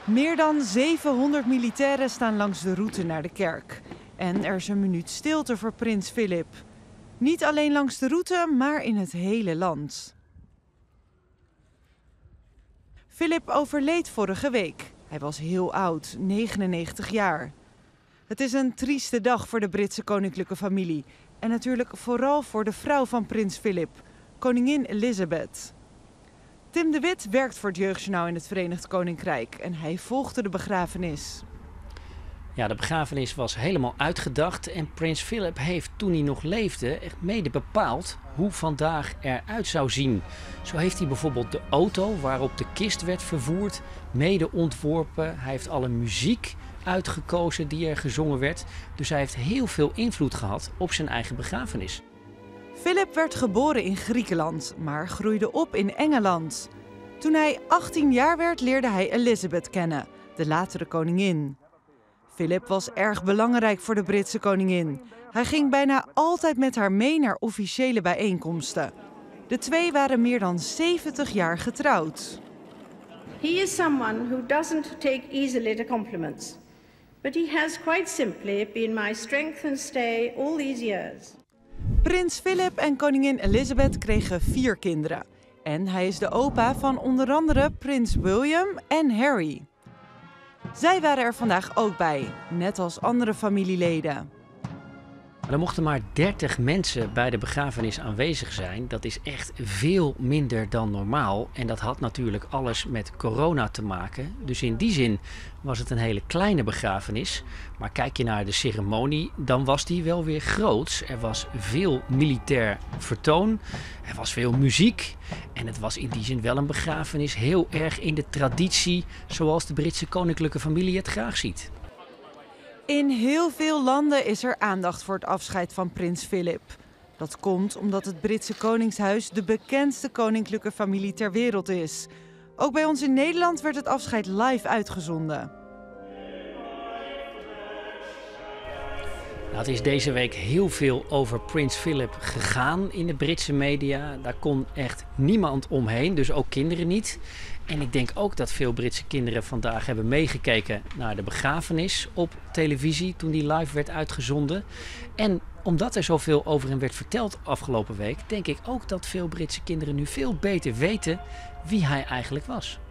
Meer dan 700 militairen staan langs de route naar de kerk. En er is een minuut stilte voor prins Philip. Niet alleen langs de route, maar in het hele land. Philip overleed vorige week. Hij was heel oud, 99 jaar. Het is een trieste dag voor de Britse koninklijke familie. En natuurlijk vooral voor de vrouw van prins Philip, koningin Elizabeth. Tim de Wit werkt voor het Jeugdjournaal in het Verenigd Koninkrijk en hij volgde de begrafenis. Ja, de begrafenis was helemaal uitgedacht en prins Philip heeft toen hij nog leefde echt mede bepaald hoe vandaag eruit zou zien. Zo heeft hij bijvoorbeeld de auto waarop de kist werd vervoerd mede ontworpen. Hij heeft alle muziek uitgekozen die er gezongen werd. Dus hij heeft heel veel invloed gehad op zijn eigen begrafenis. Philip werd geboren in Griekenland, maar groeide op in Engeland. Toen hij 18 jaar werd leerde hij Elizabeth kennen, de latere koningin. Philip was erg belangrijk voor de Britse koningin. Hij ging bijna altijd met haar mee naar officiële bijeenkomsten. De twee waren meer dan 70 jaar getrouwd. He is someone who doesn't take easily to compliments, but he has quite simply been my strength and stay all these years. Prins Philip en koningin Elizabeth kregen 4 kinderen. En hij is de opa van onder andere prins William en Harry. Zij waren er vandaag ook bij, net als andere familieleden. Er mochten maar 30 mensen bij de begrafenis aanwezig zijn. Dat is echt veel minder dan normaal. En dat had natuurlijk alles met corona te maken. Dus in die zin was het een hele kleine begrafenis. Maar kijk je naar de ceremonie, dan was die wel weer groots. Er was veel militair vertoon. Er was veel muziek. En het was in die zin wel een begrafenis heel erg in de traditie zoals de Britse koninklijke familie het graag ziet. In heel veel landen is er aandacht voor het afscheid van prins Philip. Dat komt omdat het Britse koningshuis de bekendste koninklijke familie ter wereld is. Ook bij ons in Nederland werd het afscheid live uitgezonden. Het is deze week heel veel over prins Philip gegaan in de Britse media. Daar kon echt niemand omheen, dus ook kinderen niet. En ik denk ook dat veel Britse kinderen vandaag hebben meegekeken naar de begrafenis op televisie toen die live werd uitgezonden. En omdat er zoveel over hem werd verteld afgelopen week, denk ik ook dat veel Britse kinderen nu veel beter weten wie hij eigenlijk was.